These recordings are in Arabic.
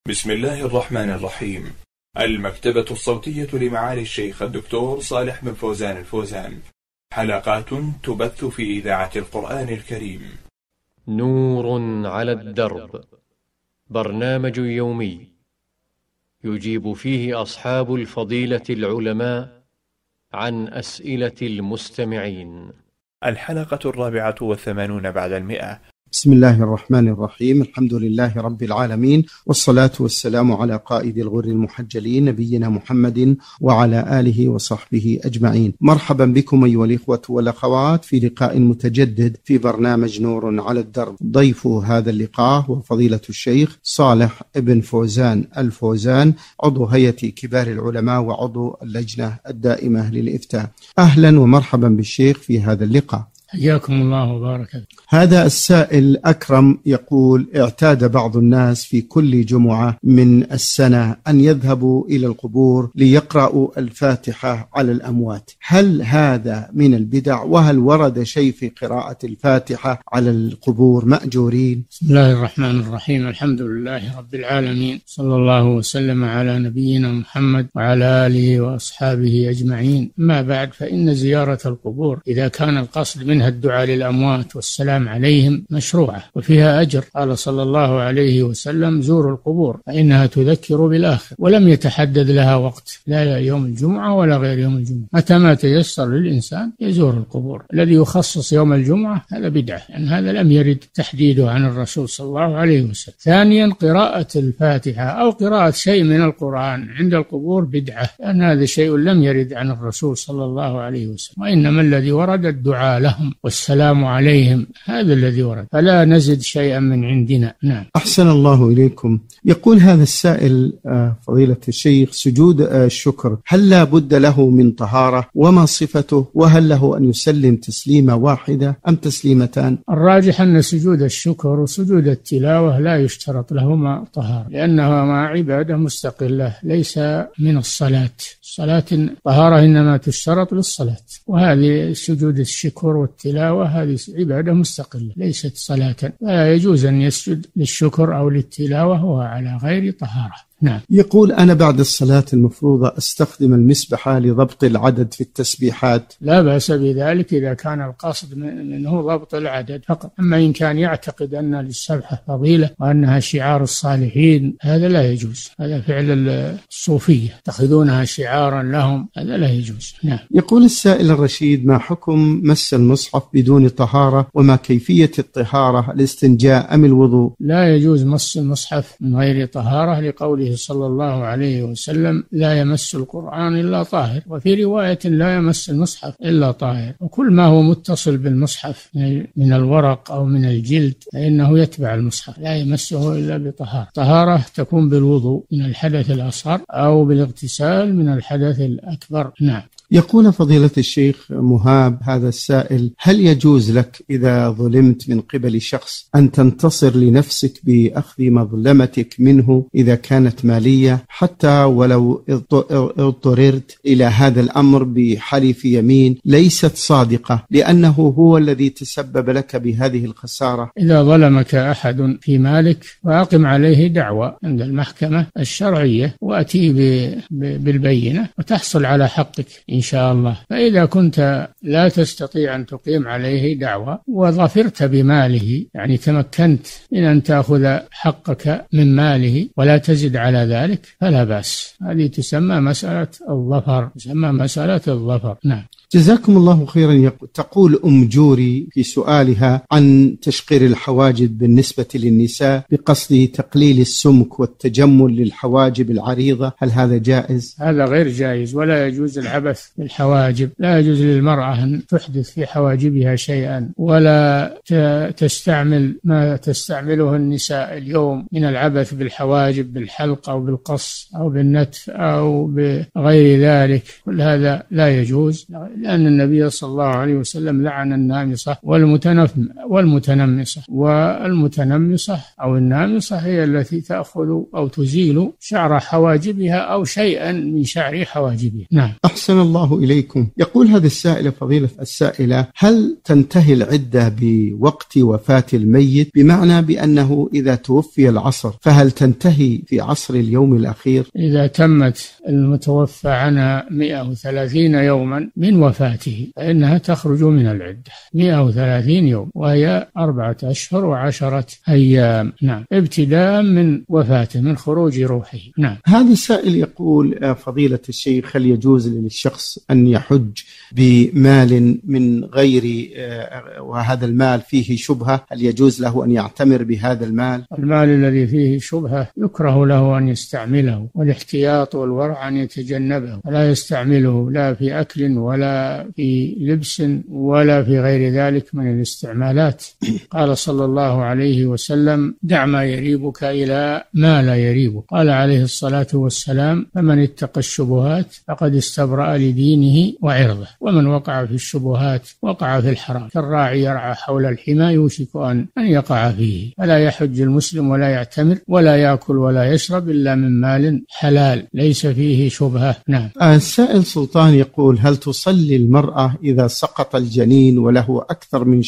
بسم الله الرحمن الرحيم. المكتبة الصوتية لمعالي الشيخ الدكتور صالح بن فوزان الفوزان، حلقات تبث في إذاعة القرآن الكريم. نور على الدرب، برنامج يومي يجيب فيه أصحاب الفضيلة العلماء عن أسئلة المستمعين. الحلقة 84 بعد 100. بسم الله الرحمن الرحيم. الحمد لله رب العالمين، والصلاة والسلام على قائد الغر المحجلين نبينا محمد وعلى آله وصحبه أجمعين. مرحبا بكم أيها الإخوة والأخوات في لقاء متجدد في برنامج نور على الدرب. ضيف هذا اللقاء هو فضيلة الشيخ صالح بن فوزان الفوزان، عضو هيئة كبار العلماء وعضو اللجنة الدائمة للإفتاء. أهلا ومرحبا بالشيخ في هذا اللقاء. حياكم الله وبارك. هذا السائل أكرم يقول: اعتاد بعض الناس في كل جمعة من السنة أن يذهبوا إلى القبور ليقرأوا الفاتحة على الأموات، هل هذا من البدع؟ وهل ورد شيء في قراءة الفاتحة على القبور مأجورين؟ بسم الله الرحمن الرحيم. الحمد لله رب العالمين، صلى الله وسلم على نبينا محمد وعلى آله وأصحابه أجمعين. ما بعد، فإن زيارة القبور إذا كان القصد منها الدعاء للأموات والسلام عليهم مشروعة وفيها أجر. قال صلى الله عليه وسلم: زوروا القبور فإنها تذكر بالآخر. ولم يتحدد لها وقت، لا يوم الجمعة ولا غير يوم الجمعة، متى ما تيسر للإنسان يزور القبور. الذي يخصص يوم الجمعة هذا بدعة، لأن هذا لم يرد تحديده عن الرسول صلى الله عليه وسلم. ثانيا، قراءة الفاتحة أو قراءة شيء من القرآن عند القبور بدعة، لأن هذا شيء لم يرد عن الرسول صلى الله عليه وسلم، وإنما الذي ورد الدعاء لهم والسلام عليهم، هذا الذي ورد، فلا نزد شيئا من عندنا. نعم. أحسن الله إليكم. يقول هذا السائل: فضيلة الشيخ، سجود الشكر هل لا بد له من طهارة؟ وما صفته؟ وهل له أن يسلم تسليمة واحدة أم تسليمتان؟ الراجح أن سجود الشكر وسجود التلاوة لا يشترط لهما طهارة، لأنهما عبادة مستقلة ليس من الصلاة. الصلاة طهارة إنما تشترط للصلاة، وهذه سجود الشكر والتلاوة هذه عبادة مستقلة ليست صلاة، لا يجوز أن يسجد للشكر أو للتلاوة وهو على غير طهارة. نعم. يقول: أنا بعد الصلاة المفروضة أستخدم المسبحة لضبط العدد في التسبيحات. لا بأس بذلك إذا كان القصد منه ضبط العدد فقط. أما إن كان يعتقد أن للسبحة فضيلة وأنها شعار الصالحين هذا لا يجوز، هذا فعل الصوفية، تأخذونها شعارا لهم، هذا لا يجوز. نعم. يقول السائل الرشيد: ما حكم مس المصحف بدون طهارة؟ وما كيفية الطهارة، الاستنجاء أم الوضوء؟ لا يجوز مس المصحف من غير طهارة، لقوله صلى الله عليه وسلم: لا يمس القرآن إلا طاهر، وفي رواية: لا يمس المصحف إلا طاهر. وكل ما هو متصل بالمصحف من الورق أو من الجلد فإنه يتبع المصحف، لا يمسه إلا بطهارة. طهارة تكون بالوضوء من الحدث الأصغر أو بالاغتسال من الحدث الأكبر. نعم. يقول فضيلة الشيخ مهاب هذا السائل: هل يجوز لك إذا ظلمت من قبل شخص أن تنتصر لنفسك بأخذ مظلمتك منه إذا كانت مالية، حتى ولو اضطررت إلى هذا الأمر بحلف يمين ليست صادقة، لأنه هو الذي تسبب لك بهذه الخسارة؟ إذا ظلمك أحد في مالك فأقم عليه دعوى عند المحكمة الشرعية وأتي بالبينة وتحصل على حقك إن شاء الله. فإذا كنت لا تستطيع أن تقيم عليه دعوى وظفرت بماله، يعني تمكنت من أن تأخذ حقك من ماله ولا تزد على ذلك، فلا بأس. هذه تسمى مسألة الظفر. نعم. جزاكم الله خيرا. تقول أم جوري في سؤالها عن تشقير الحواجب بالنسبة للنساء بقصد تقليل السمك والتجمل للحواجب العريضة، هل هذا جائز؟ هذا غير جائز، ولا يجوز العبث بالحواجب. لا يجوز للمرأة أن تحدث في حواجبها شيئا، ولا تستعمل ما تستعمله النساء اليوم من العبث بالحواجب، بالحلق أو بالقص أو بالنتف أو بغير ذلك. كل هذا لا يجوز لأن النبي صلى الله عليه وسلم لعن النامصة والمتنمصة. والمتنمصة أو النامصة هي التي تأخذ أو تزيل شعر حواجبها أو شيئا من شعر حواجبها. نعم. أحسن الله إليكم. يقول هذا السائل فضيلة السائلة: هل تنتهي العدة بوقت وفاة الميت؟ بمعنى بأنه إذا توفي العصر فهل تنتهي في عصر اليوم الأخير؟ إذا تمت المتوفى عنها 130 يوما من وفاته فإنها تخرج من العدة 130 يوم، وهي 4 أشهر و10 أيام. نعم، ابتداء من وفاته، من خروج روحه. نعم. هذا السائل يقول: فضيلة الشيخ، هل يجوز للشخص أن يحج بمال من غير وهذا المال فيه شبهة؟ هل يجوز له أن يعتمر بهذا المال؟ المال الذي فيه شبهة يكره له أن يستعمله، والاحتياط والورع أن يتجنبه، ولا يستعمله لا في أكل ولا في لبس ولا في غير ذلك من الاستعمالات. قال صلى الله عليه وسلم: دع ما يريبك إلى ما لا يريبك. قال عليه الصلاة والسلام: فمن اتقى الشبهات فقد استبرأ لدينه وعرضه، ومن وقع في الشبهات وقع في الحرام، كالراعي يرعى حول الحمى يوشك أن يقع فيه. فلا يحج المسلم ولا يعتمر ولا يأكل ولا يشرب إلا من مال حلال ليس فيه شبهة. نعم. السائل سلطان يقول: هل تصلي المرأة إذا سقط الجنين وله أكثر من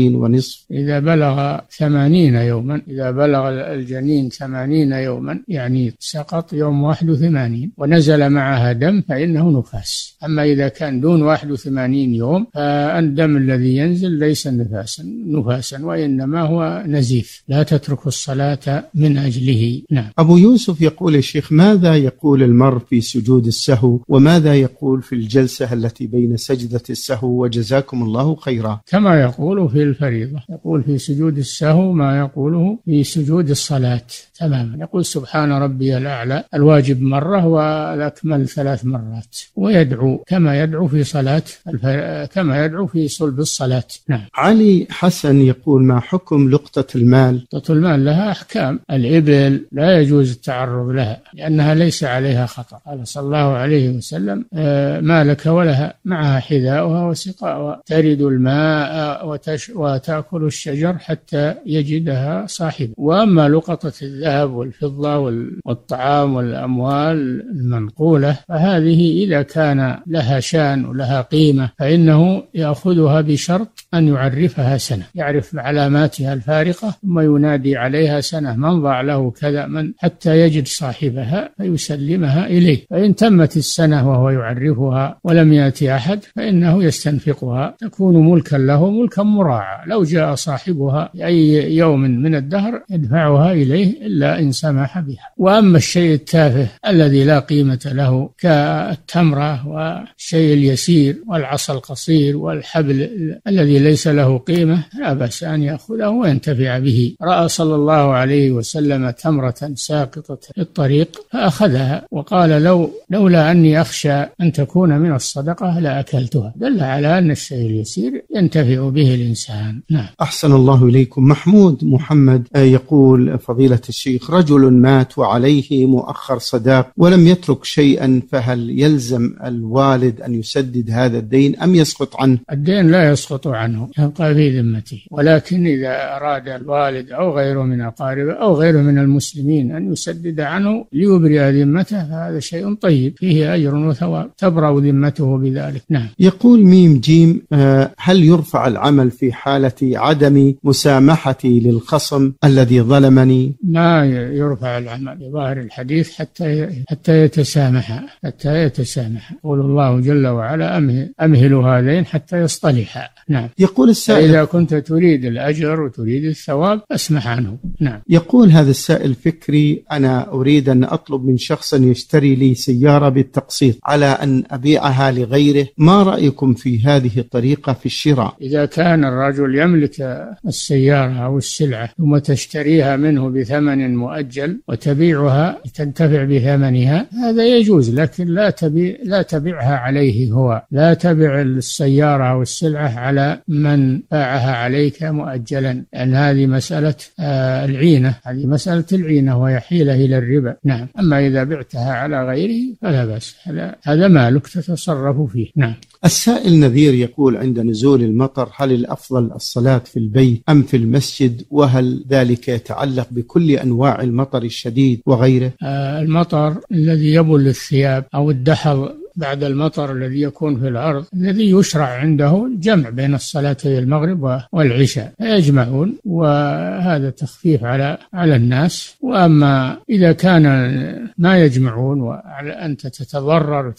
2.5 شهر؟ إذا بلغ 80 يوما، إذا بلغ الجنين 80 يوما يعني سقط يوم 81 ونزل معها دم فإنه نفاس. أما إذا كان دون 81 يوم فالدم الذي ينزل ليس نفاسا وإنما هو نزيف، لا تترك الصلاة من أجله. نعم. أبو يوسف يقول: يا شيخ، ماذا يقول المرء في سجود السهو، وماذا يقول في الجلسة التي بين سجدة السهو؟ وجزاكم الله خيرا. كما يقول في الفريضة، يقول في سجود السهو ما يقوله في سجود الصلاة تماما. يقول: سبحان ربي الأعلى الواجب مرة والأكمل 3 مرات، ويدعو كما يدعو في صلاة كما يدعو في صلب الصلاة. نعم. علي حسن يقول: ما حكم لقطة المال؟ لقطة المال لها أحكام. الإبل لا يجوز التعرض لها لأنها ليس عليها خطر. قال صلى الله عليه وسلم: ما لك ولها، معها حذاؤها وسقاؤها، ترد الماء وتأكل الشجر حتى يجدها صاحبه. وأما لقطة الذهب والفضة والطعام والأموال المنقولة فهذه إذا كان لها شان ولها قيمة فإنه يأخذها بشرط أن يعرفها سنة، يعرف علاماتها الفارقة ثم ينادي عليها سنة: من ضاع له كذا، من، حتى يجد صاحبها فيسلمها إليه. فإن تمت السنة وهو يعرفها ولم يأتي أحد فإنه يستنفقها، تكون ملكا له، ملكا مراعى. لو جاء صاحبها أي يوم من الدهر يدفعها إليه إلا إن سمح بها. وأما الشيء التافه الذي لا قيمة له كالتمرة والشيء اليسير والعصا القصير والحبل الذي ليس له قيمة لا بأس أن يأخذه وينتفع به. رأى صلى الله عليه وسلم تمرة ساقطة في الطريق فأخذها وقال: لولا أني أخشى أن تكون من الصدقة لأكلتها. دل على أن الشيء اليسير ينتفع به الإنسان. نعم. أحسن الله إليكم. محمد يقول: فضيلة الشيخ، رجل مات وعليه مؤخر صداق ولم يترك شيئا، فهل يلزم الوالد أن يسدد هذا الدين أم يسقط عنه؟ الدين لا يسقط عنه، يبقى في ذمته. ولكن إذا أراد الوالد أو غيره من أقاربه أو غيره من المسلمين أن يسدد عنه ليبرئ ذمته فهذا شيء طيب فيه أجر وثواب، تبرأ ذمته بذلك. نعم. يقول ميم جيم: هل يرفع العمل في حالة عدم مسامحتي للخصم الذي ظلمني؟ ما يرفع العمل بظاهر الحديث حتى يتسامح. يقول الله جل وعلا: أمهلوا هذين حتى يصطلحا. نعم. يقول السائل: إذا كنت تريد الأجر وتريد الثواب أسمح عنه. نعم. يقول هذا السائل: فكري، أنا أريد أن أطلب من شخص يشتري لي سيارة بالتقسيط على أن أبيعها لغيره، ما رأيكم في هذه الطريقة في الشراء؟ إذا كان الرجل يملك السيارة أو السلعة ثم تشتريها منه بثمن بثمن مؤجل وتبيعها لتنتفع بثمنها هذا يجوز، لكن لا تبيعها عليه هو، لا تبع السيارة أو السلعة على من باعها عليك مؤجلا، لأن هذه مسألة العينة، هذه مسألة العينة وهي حيلة إلى الربا. نعم. أما إذا بعتها على غيره فلا بأس، هذا مالك تتصرف فيه. نعم. السائل نذير يقول: عند نزول المطر هل الأفضل الصلاة في البيت أم في المسجد؟ وهل ذلك يتعلق بكل أنواع المطر الشديد وغيره؟ المطر الذي يبل الثياب أو الدحض بعد المطر الذي يكون في الأرض الذي يشرع عنده الجمع بين الصلاتي المغرب والعشاء فيجمعون، وهذا تخفيف على الناس. وأما إذا كان ما يجمعون وأنت تتضرر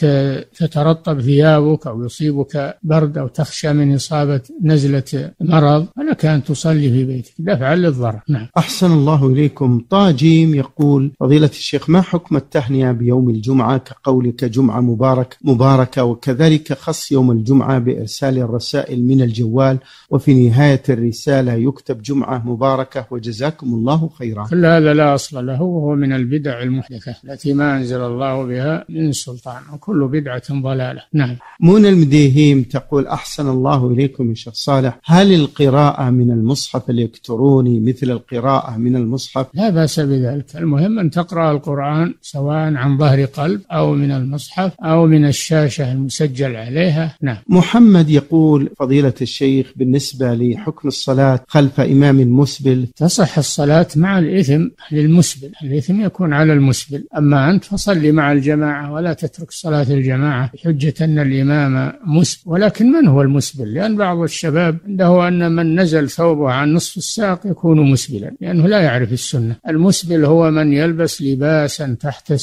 تترطب ثيابك أو يصيبك برد أو تخشى من إصابة نزلة مرض فلك أن تصلي في بيتك دفعا للضرر. نعم. أحسن الله إليكم. طاجيم يقول: فضيلة الشيخ، ما حكم التهنئة بيوم الجمعة كقولك جمعة مباركة، وكذلك خص يوم الجمعة بإرسال الرسائل من الجوال وفي نهاية الرسالة يكتب جمعة مباركة وجزاكم الله خيرا؟ كل هذا لا أصل له وهو من البدع المحدثة التي ما أنزل الله بها من سلطان، وكل بدعة ضلالة. نعم. منى المديهيم تقول: أحسن الله إليكم يا شيخ صالح، هل القراءة من المصحف الإلكتروني مثل القراءة من المصحف؟ لا بأس بذلك، المهم أن تقرأ القرآن سواء عن ظهر قلب أو من المصحف أو من الشاشة المسجل عليها. نعم. محمد يقول: فضيلة الشيخ، بالنسبة لحكم الصلاة خلف إمام مسبل، تصح الصلاة مع الإثم للمسبل، الإثم يكون على المسبل، أما أنت فصلي مع الجماعة ولا تترك صلاة الجماعة بحجة أن الإمام مسبل. ولكن من هو المسبل؟ لأن بعض الشباب عنده أن من نزل ثوبه عن نصف الساق يكون مسبلا، لأنه لا يعرف السنة. المسبل هو من يلبس لباسا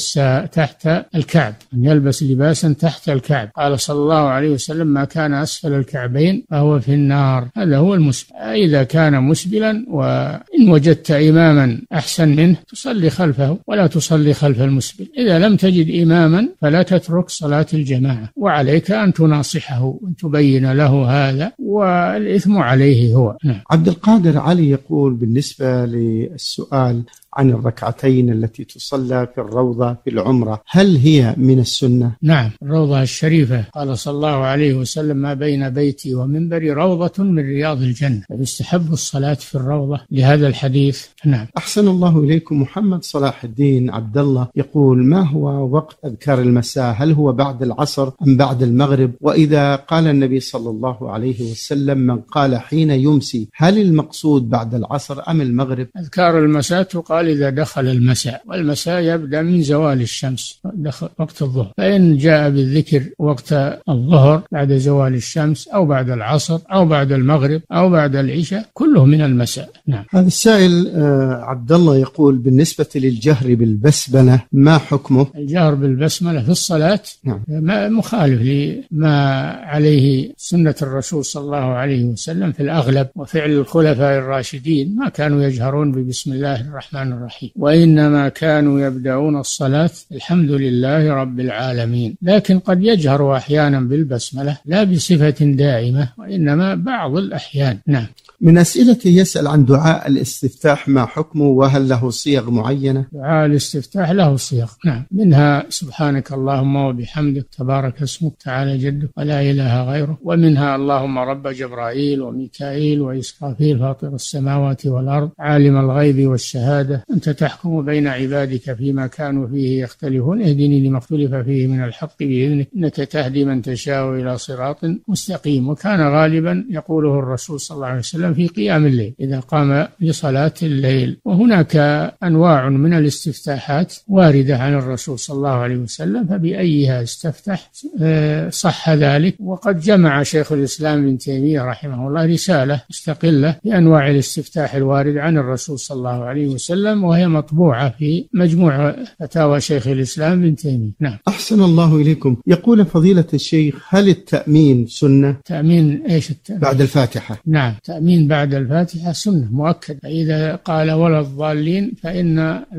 تحت الكعب، من يلبس لباسا تحت الكعب. قال صلى الله عليه وسلم: ما كان أسفل الكعبين فهو في النار. هذا هو المسبل. إذا كان مسبلا وإن وجدت إماما أحسن منه تصلي خلفه ولا تصلي خلف المسبل. إذا لم تجد إماما فلا تترك صلاة الجماعة، وعليك أن تناصحه وأن تبين له هذا، والإثم عليه هو. نعم. عبد القادر علي يقول: بالنسبة للسؤال عن الركعتين التي تصلى في الروضة في العمرة، هل هي من السنة؟ نعم، الروضة الشريفة. قال صلى الله عليه وسلم: ما بين بيتي ومنبري روضة من رياض الجنة، فيستحب الصلاة في الروضة لهذا الحديث. نعم. أحسن الله إليكم. محمد صلاح الدين عبد الله يقول: ما هو وقت أذكار المساء؟ هل هو بعد العصر أم بعد المغرب؟ وإذا قال النبي صلى الله عليه وسلم: من قال حين يمسي، هل المقصود بعد العصر أم المغرب؟ أذكار المساء تقال إذا دخل المساء، والمساء يبدأ من زوال الشمس وقت الظهر، فإن جاء بالذكر وقت الظهر بعد زوال الشمس أو بعد العصر أو بعد المغرب أو بعد العشاء كله من المساء. نعم. هذا السائل عبد الله يقول: بالنسبة للجهر بالبسملة ما حكمه؟ الجهر بالبسملة في الصلاة نعم. مخالف لما عليه سنة الرسول صلى الله عليه وسلم في الأغلب، وفعل الخلفاء الراشدين ما كانوا يجهرون ببسم الله الرحمن الرحيم، وإنما كانوا يبدأون الصلاة الحمد لله رب العالمين. لكن قد يجهر أحيانا بالبسملة لا بصفة دائمة، وإنما بعض الأحيان. نعم. من أسئلته يسأل عن دعاء الاستفتاح ما حكمه وهل له صيغ معينة؟ دعاء الاستفتاح له صيغ. نعم. منها سبحانك اللهم وبحمدك تبارك اسمك تعالى جدك ولا إله غيره، ومنها اللهم رب جبرائيل وميكائيل وإسرافيل فاطر السماوات والأرض عالم الغيب والشهادة أنت تحكم بين عبادك فيما كانوا فيه يختلفون اهدني لما اختلف فيه من الحق بإذنك إنك تهدي من تشاء إلى صراط مستقيم. وكان غالبا يقوله الرسول صلى الله عليه وسلم في قيام الليل إذا قام لصلاة الليل. وهناك أنواع من الاستفتاحات واردة عن الرسول صلى الله عليه وسلم، فبأيها استفتح صح ذلك. وقد جمع شيخ الإسلام ابن تيمية رحمه الله رسالة مستقلة بأنواع الاستفتاح الوارد عن الرسول صلى الله عليه وسلم، وهي مطبوعة في مجموع فتاوى شيخ الإسلام ابن تيمية. نعم. أحسن الله إليكم. يقول فضيلة الشيخ: هل التأمين سنة؟ تأمين إيش التأمين؟ بعد الفاتحة. نعم، تأمين بعد الفاتحة سنة مؤكد. فإذا قال ولا الضالين فإن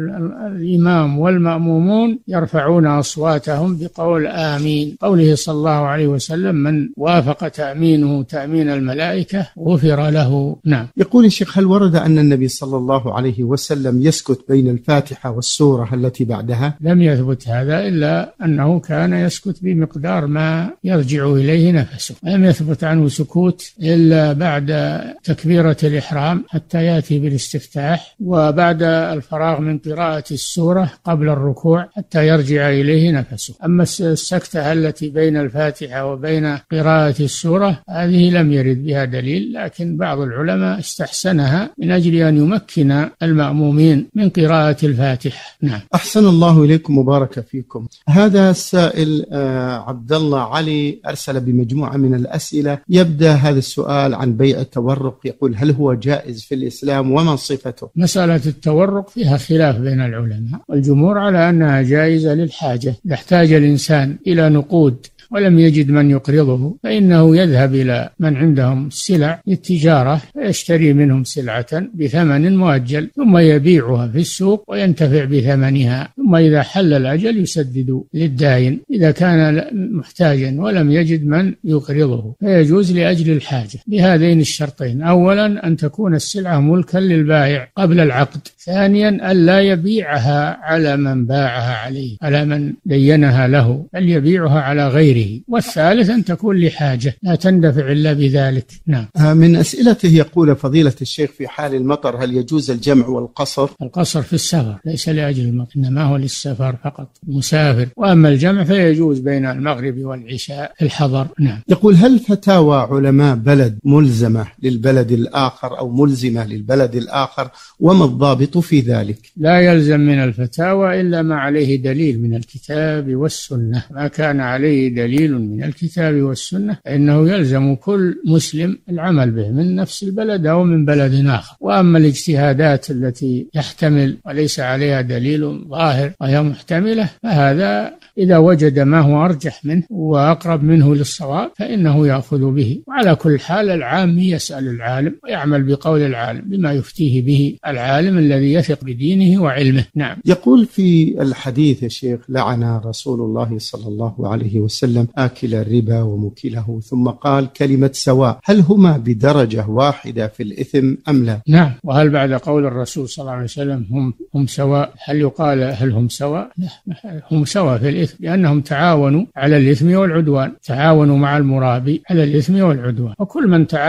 الإمام والمأمومون يرفعون أصواتهم بقول آمين. قوله صلى الله عليه وسلم: من وافق تأمينه تأمين الملائكة غفر له. نعم. يقول الشيخ: هل ورد أن النبي صلى الله عليه وسلم يسكت بين الفاتحة والسورة التي بعدها؟ لم يثبت هذا، إلا أنه كان يسكت بمقدار ما يرجع إليه نفسه. لم يثبت عنه سكوت إلا بعد تكبيرة الإحرام حتى يأتي بالاستفتاح، وبعد الفراغ من قراءة السورة قبل الركوع حتى يرجع إليه نفسه. أما السكتة التي بين الفاتحة وبين قراءة السورة هذه لم يرد بها دليل، لكن بعض العلماء استحسنها من أجل أن يمكن المأمومين من قراءة الفاتحة. نعم. أحسن الله إليكم وبارك فيكم. هذا السائل عبد الله علي أرسل بمجموعة من الأسئلة. يبدأ هذا السؤال عن بيع التورق. يقول: هل هو جائز في الإسلام وما صفته؟ مسألة التورق فيها خلاف بين العلماء، والجمهور على أنها جائزة للحاجة. إذا احتاج الإنسان إلى نقود ولم يجد من يقرضه فإنه يذهب إلى من عندهم السلع للتجارة فيشتري منهم سلعة بثمن مؤجل ثم يبيعها في السوق وينتفع بثمنها، ثم إذا حل الأجل يسدد للداين إذا كان محتاجا ولم يجد من يقرضه، فيجوز لأجل الحاجة بهذين الشرطين: أولا أن تكون السلعة ملكا للبائع قبل العقد، ثانيا أن لا يبيعها على من باعها عليه، على من دينها له، بل يبيعها على غيره، والثالث أن تكون لحاجة لا تندفع إلا بذلك. نعم. من أسئلته يقول: فضيلة الشيخ، في حال المطر هل يجوز الجمع والقصر؟ القصر في السفر ليس لأجل المطر، إنما هو للسفر فقط، مسافر. وأما الجمع فيجوز بين المغرب والعشاء في الحضر. نعم. يقول: هل فتاوى علماء بلد ملزمة للبلد الآخر أو ملزمة للبلد الآخر، وما الضابط في ذلك؟ لا يلزم من الفتاوى إلا ما عليه دليل من الكتاب والسنة. ما كان عليه دليل من الكتاب والسنة فإنه يلزم كل مسلم العمل به من نفس البلد أو من بلد آخر. وأما الاجتهادات التي يحتمل وليس عليها دليل ظاهر وهي محتملة فهذا إذا وجد ما هو أرجح منه وأقرب منه للصواب فإنه يأخذ به. وعلى كل حال العام يسأل العالم ويعمل بقول العالم بما يفتيه به العالم الذي يثق بدينه وعلمه. نعم. يقول في الحديث يا شيخ: لعن رسول الله صلى الله عليه وسلم آكل الربا وموكله، ثم قال كلمة سواء. هل هما بدرجة واحدة في الإثم أم لا؟ نعم. وهل بعد قول الرسول صلى الله عليه وسلم هم سواء؟ هل يقال هل هم سواء؟ لا، هم سواء في الإثم، لأنهم تعاونوا على الإثم والعدوان، تعاونوا مع المرابي على الإثم والعدوان، وكل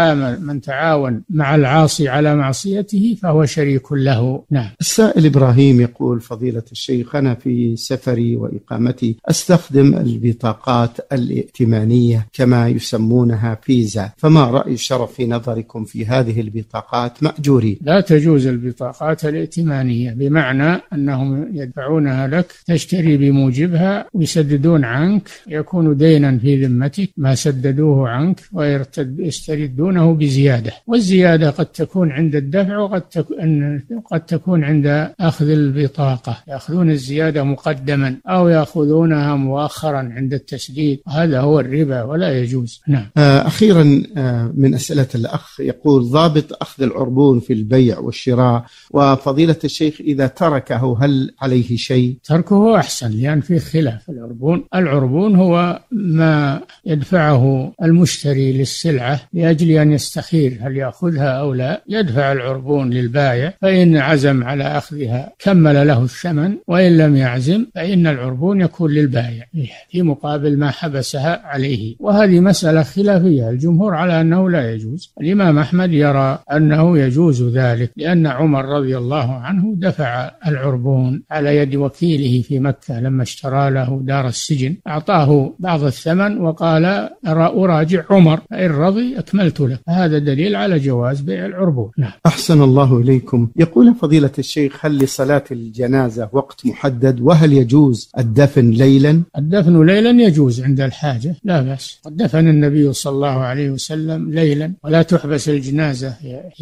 من تعاون مع العاصي على معصيته فهو شريك له. نعم. السائل إبراهيم يقول: فضيلة الشيخ، أنا في سفري وإقامتي أستخدم البطاقات الائتمانية كما يسمونها فيزا، فما رأي الشرع في نظركم في هذه البطاقات مأجورين؟ لا تجوز البطاقات الائتمانية، بمعنى أنهم يدفعونها لك تشتري بموجبها ويسددون عنك، يكون دينا في ذمتك ما سددوه عنك ويستردونه بزيادة، والزيادة قد تكون عند الدفع وقد تكون عند أخذ البطاقة، يأخذون الزيادة مقدما أو يأخذونها مؤخرا عند التسديد، هذا هو الربا ولا يجوز. نعم. أخيرا من أسئلة الأخ يقول: ضابط أخذ العربون في البيع والشراء، وفضيلة الشيخ إذا تركه هل عليه شيء؟ تركه أحسن، لأن فيه خلاف. العربون هو ما يدفعه المشتري للسلعة لأجل أن يستخير هل يأخذها أو لا، يدفع العربون للبائع، فإن عزم على أخذها كمل له الثمن، وإن لم يعزم فإن العربون يكون للبائع في مقابل ما حبسها عليه. وهذه مسألة خلافية، الجمهور على أنه لا يجوز، الإمام أحمد يرى أنه يجوز ذلك، لأن عمر رضي الله عنه دفع العربون على يد وكيله في مكة لما اشترى له دار السجن، أعطاه بعض الثمن وقال أراجع عمر، فإن رضي أكملت له، هذا دليل على جواز بيع العربون. نعم. أحسن الله إليكم. يقول فضيلة الشيخ: هل لصلاة الجنازة وقت محدد؟ وهل يجوز الدفن ليلا؟ الدفن ليلا يجوز عند الحاجة، لا بأس، قد دفن النبي صلى الله عليه وسلم ليلا، ولا تحبس الجنازة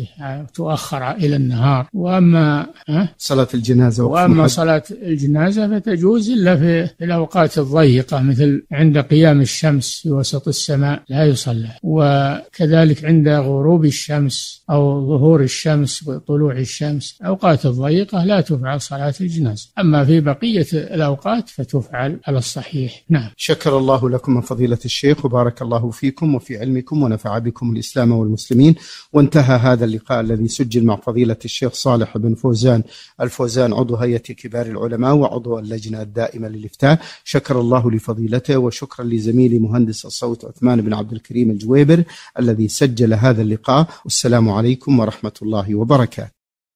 تؤخر إلى النهار. وأما صلاة الجنازة وأما صلاة الجنازة فتجوز إلا في الأوقات الضيقة مثل عند قيام الشمس في وسط السماء لا يصلى، وكذلك عند غروب الشمس أو ظهور الشمس وطلوع الشمس، الأوقات الضيقة لا تفعل صلاة الجنازة. أما في بقية الأوقات فتفعل على الصحيح. نعم. شكر الله لكم من فضيلة الشيخ، وبارك الله فيكم وفي علمكم، ونفع بكم الإسلام والمسلمين. وانتهى هذا اللقاء الذي سجل مع فضيلة الشيخ صالح بن فوزان الفوزان، عضو هيئة كبار العلماء وعضو اللجنة الدائمة للإفتاء. شكر الله لفضيلته، وشكرا لزميلي مهندس الصوت عثمان بن عبد الكريم الجويبر الذي سجل هذا اللقاء. والسلام عليكم ورحمة الله وبركاته.